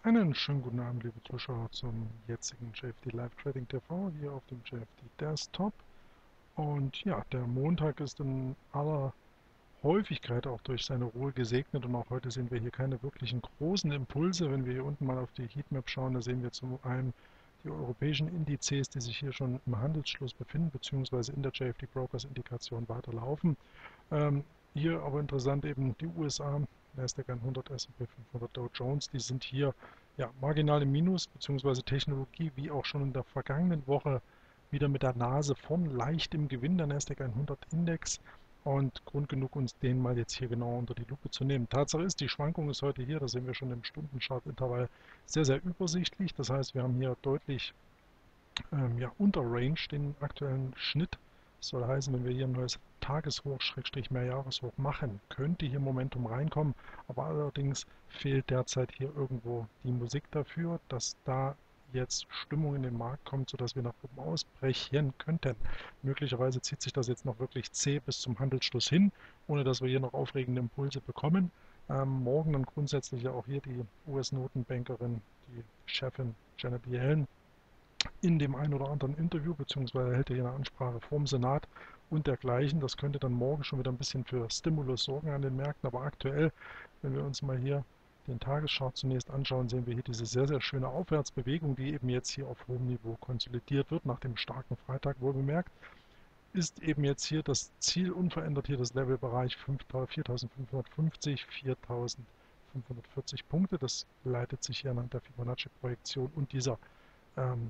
Einen schönen guten Abend, liebe Zuschauer, zum jetzigen JFD Live Trading TV hier auf dem JFD Desktop. Und ja, der Montag ist in aller Häufigkeit auch durch seine Ruhe gesegnet und auch heute sehen wir hier keine wirklichen großen Impulse. Wenn wir hier unten mal auf die Heatmap schauen, da sehen wir zum einen die europäischen Indizes, die sich hier schon im Handelsschluss befinden, beziehungsweise in der JFD Brokers Indikation weiterlaufen. Hier aber interessant eben die USA, Nasdaq 100, S&P 500, Dow Jones, die sind hier ja, marginal im Minus, beziehungsweise Technologie, wie auch schon in der vergangenen Woche, wieder mit der Nase vorn, leicht im Gewinn, der Nasdaq 100 Index. Und Grund genug, uns den mal jetzt hier genauer unter die Lupe zu nehmen. Tatsache ist, die Schwankung ist heute hier, das sehen wir schon im Stundenchart-Intervall, sehr, sehr übersichtlich. Das heißt, wir haben hier deutlich ja, unter Range den aktuellen Schnitt. Das soll heißen, wenn wir hier ein neues Tageshoch, Schrägstrich Mehrjahreshoch machen, könnte hier Momentum reinkommen. Aber allerdings fehlt derzeit hier irgendwo die Musik dafür, dass da jetzt Stimmung in den Markt kommt, sodass wir nach oben ausbrechen könnten. Möglicherweise zieht sich das jetzt noch wirklich zäh bis zum Handelsschluss hin, ohne dass wir hier noch aufregende Impulse bekommen. Morgen dann grundsätzlich ja auch hier die US-Notenbankerin, die Chefin Janet Yellen, in dem einen oder anderen Interview, beziehungsweise hält er hier eine Ansprache vorm Senat und dergleichen. Das könnte dann morgen schon wieder ein bisschen für Stimulus sorgen an den Märkten. Aber aktuell, wenn wir uns mal hier den Tageschart zunächst anschauen, sehen wir hier diese sehr, sehr schöne Aufwärtsbewegung, die eben jetzt hier auf hohem Niveau konsolidiert wird, nach dem starken Freitag wohl bemerkt. Ist eben jetzt hier das Ziel unverändert, hier das Levelbereich 4.550, 4.540 Punkte. Das leitet sich hier anhand der Fibonacci-Projektion und dieser ähm,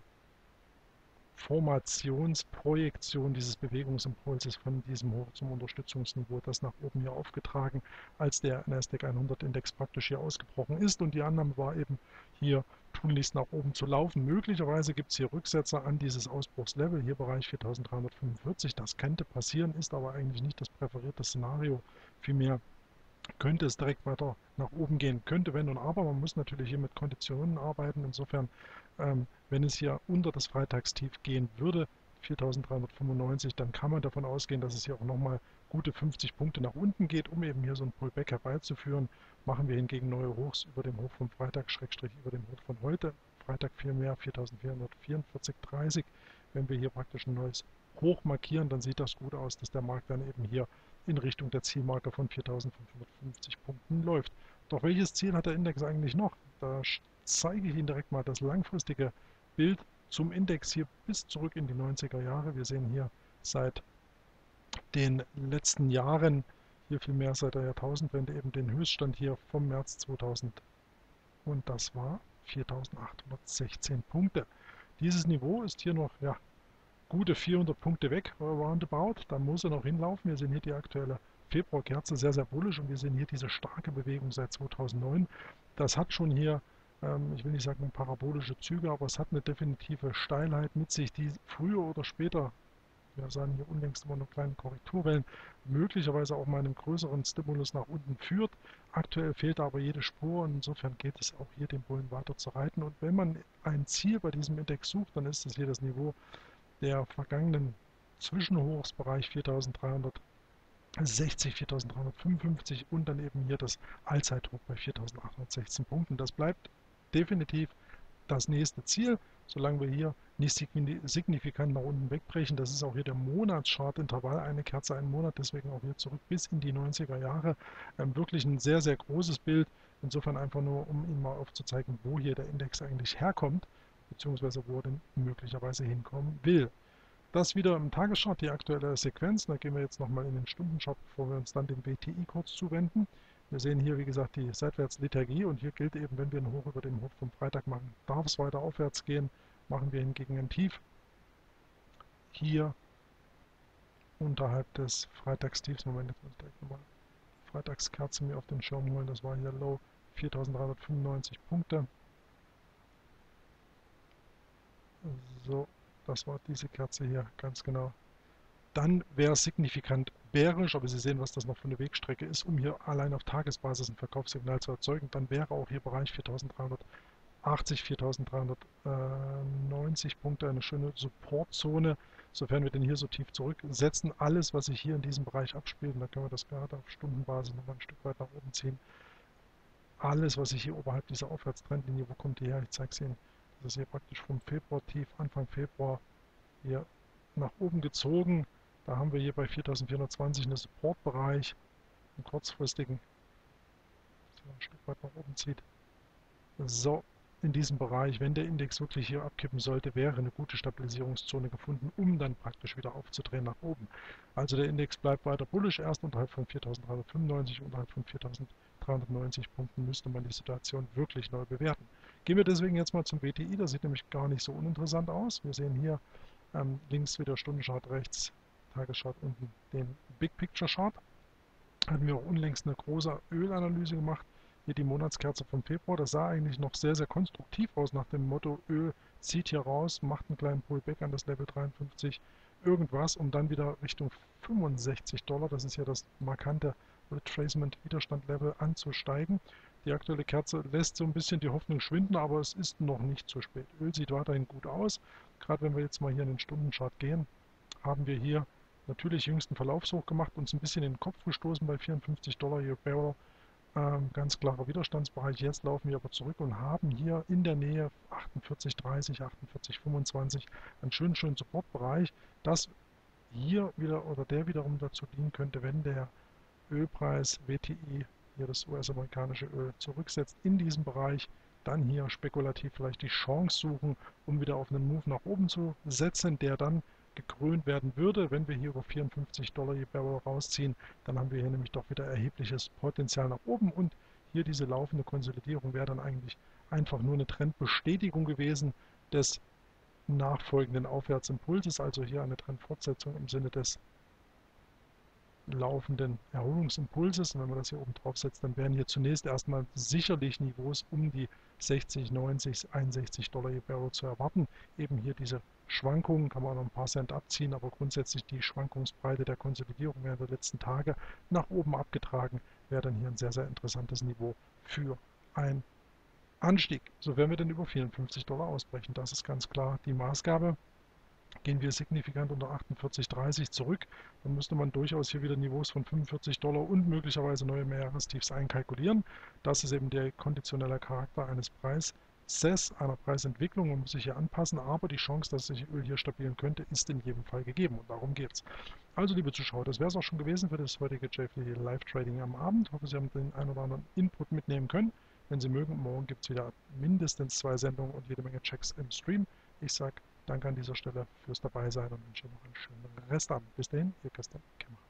Formationsprojektion dieses Bewegungsimpulses von diesem Hoch zum Unterstützungsniveau, das nach oben hier aufgetragen, als der Nasdaq 100 Index praktisch hier ausgebrochen ist. Und die Annahme war eben hier tunlichst nach oben zu laufen. Möglicherweise gibt es hier Rücksetzer an dieses Ausbruchslevel, hier Bereich 4345. Das könnte passieren, ist aber eigentlich nicht das präferierte Szenario. Vielmehr könnte es direkt weiter nach oben gehen. Könnte, wenn und aber. Man muss natürlich hier mit Konditionen arbeiten. Insofern, wenn es hier unter das Freitagstief gehen würde, 4.395, dann kann man davon ausgehen, dass es hier auch nochmal gute 50 Punkte nach unten geht, um eben hier so ein Pullback herbeizuführen. Machen wir hingegen neue Hochs über dem Hoch vom Freitag, Schrägstrich über dem Hoch von heute. Freitag vielmehr 4.444,30. Wenn wir hier praktisch ein neues Hoch markieren, dann sieht das gut aus, dass der Markt dann eben hier in Richtung der Zielmarke von 4.550 Punkten läuft. Doch welches Ziel hat der Index eigentlich noch? Da zeige ich Ihnen direkt mal das langfristige Bild zum Index hier bis zurück in die 90er Jahre. Wir sehen hier seit den letzten Jahren, hier vielmehr seit der Jahrtausendwende, eben den Höchststand hier vom März 2000 und das war 4.816 Punkte. Dieses Niveau ist hier noch ja, gute 400 Punkte weg, roundabout. Da muss er noch hinlaufen. Wir sehen hier die aktuelle Februarkerze sehr, sehr bullisch und wir sehen hier diese starke Bewegung seit 2009. Das hat schon hier, ich will nicht sagen parabolische Züge, aber es hat eine definitive Steilheit mit sich, die früher oder später, wir sagen hier unlängst immer nur kleine Korrekturwellen, möglicherweise auch mal einen größeren Stimulus nach unten führt. Aktuell fehlt aber jede Spur und insofern geht es auch hier den Bullen weiter zu reiten. Und wenn man ein Ziel bei diesem Index sucht, dann ist es hier das Niveau der vergangenen Zwischenhochsbereich 4.360, 4.355 und dann eben hier das Allzeithoch bei 4.816 Punkten. Das bleibt definitiv das nächste Ziel, solange wir hier nicht signifikant nach unten wegbrechen. Das ist auch hier der Monatschart-Intervall, eine Kerze, einen Monat, deswegen auch hier zurück bis in die 90er Jahre. Wirklich ein sehr, sehr großes Bild. Insofern einfach nur, um Ihnen mal aufzuzeigen, wo hier der Index eigentlich herkommt, beziehungsweise wo er denn möglicherweise hinkommen will. Das wieder im Tageschart, die aktuelle Sequenz. Da gehen wir jetzt nochmal in den Stundenchart, bevor wir uns dann dem WTI kurz zuwenden. Wir sehen hier, wie gesagt, die Seitwärtsliturgie und hier gilt eben, wenn wir ein Hoch über dem Hoch vom Freitag machen, darf es weiter aufwärts gehen. Machen wir hingegen ein Tief hier unterhalb des Freitagstiefs. Moment, jetzt muss ich direkt nochmal Freitagskerze mir auf den Schirm holen. Das war hier Low 4.395 Punkte. So, das war diese Kerze hier, ganz genau. Dann wäre es signifikant bärisch, aber Sie sehen, was das noch für eine Wegstrecke ist, um hier allein auf Tagesbasis ein Verkaufssignal zu erzeugen. Dann wäre auch hier Bereich 4.380, 4.390 Punkte eine schöne Supportzone, sofern wir denn hier so tief zurücksetzen. Alles, was sich hier in diesem Bereich abspielt, und da können wir das gerade auf Stundenbasis noch mal ein Stück weit nach oben ziehen, alles, was sich hier oberhalb dieser Aufwärtstrendlinie, wo kommt die her? Ich zeige es Ihnen. Das ist hier praktisch vom Februar tief, Anfang Februar hier nach oben gezogen. Da haben wir hier bei 4420 einen Supportbereich, einen kurzfristigen, der ein Stück weit nach oben zieht. So, in diesem Bereich, wenn der Index wirklich hier abkippen sollte, wäre eine gute Stabilisierungszone gefunden, um dann praktisch wieder aufzudrehen nach oben. Also der Index bleibt weiter bullisch, erst unterhalb von 4.395, unterhalb von 4.390 Punkten müsste man die Situation wirklich neu bewerten. Gehen wir deswegen jetzt mal zum WTI, das sieht nämlich gar nicht so uninteressant aus. Wir sehen hier links wieder Stundenchart, rechts Tageschart, unten den Big Picture Chart. Hatten wir auch unlängst eine große Ölanalyse gemacht. Hier die Monatskerze vom Februar. Das sah eigentlich noch sehr, sehr konstruktiv aus nach dem Motto, Öl zieht hier raus, macht einen kleinen Pullback an das Level 53 irgendwas, um dann wieder Richtung 65 Dollar, das ist ja das markante Retracement Widerstand Level, anzusteigen. Die aktuelle Kerze lässt so ein bisschen die Hoffnung schwinden, aber es ist noch nicht zu spät. Öl sieht weiterhin gut aus. Gerade wenn wir jetzt mal hier in den Stundenchart gehen, haben wir hier natürlich jüngsten Verlaufshoch gemacht, uns ein bisschen in den Kopf gestoßen bei 54 Dollar je Barrel. Ganz klarer Widerstandsbereich. Jetzt laufen wir aber zurück und haben hier in der Nähe 48,30, 48,25 einen schönen Supportbereich, das hier wieder oder der wiederum dazu dienen könnte, wenn der Ölpreis WTI, hier das US-amerikanische Öl, zurücksetzt in diesem Bereich, dann hier spekulativ vielleicht die Chance suchen, um wieder auf einen Move nach oben zu setzen, der dann gekrönt werden würde, wenn wir hier über 54 Dollar je Barrel rausziehen, dann haben wir hier nämlich doch wieder erhebliches Potenzial nach oben und hier diese laufende Konsolidierung wäre dann eigentlich einfach nur eine Trendbestätigung gewesen des nachfolgenden Aufwärtsimpulses, also hier eine Trendfortsetzung im Sinne des laufenden Erholungsimpulses. Und wenn man das hier oben drauf setzt, dann wären hier zunächst erstmal sicherlich Niveaus um die 60, 90, 61 Dollar je Barrel zu erwarten. Eben hier diese Schwankungen, kann man auch noch ein paar Cent abziehen, aber grundsätzlich die Schwankungsbreite der Konsolidierung während der letzten Tage nach oben abgetragen, wäre dann hier ein sehr, sehr interessantes Niveau für ein Anstieg. So werden wir dann über 54 Dollar ausbrechen. Das ist ganz klar die Maßgabe. Gehen wir signifikant unter 48,30 zurück, dann müsste man durchaus hier wieder Niveaus von 45 Dollar und möglicherweise neue Mehrjahrestiefs einkalkulieren. Das ist eben der konditionelle Charakter eines Preises, einer Preisentwicklung. Man muss sich hier anpassen, aber die Chance, dass sich Öl hier stabilen könnte, ist in jedem Fall gegeben und darum geht es. Also liebe Zuschauer, das wäre es auch schon gewesen für das heutige JFD Live Trading am Abend. Ich hoffe, Sie haben den einen oder anderen Input mitnehmen können. Wenn Sie mögen, morgen gibt es wieder mindestens 2 Sendungen und jede Menge Checks im Stream. Ich sage Danke an dieser Stelle fürs Dabeisein und wünsche noch einen schönen Restabend. Bis dahin, Ihr Christian Kemmer.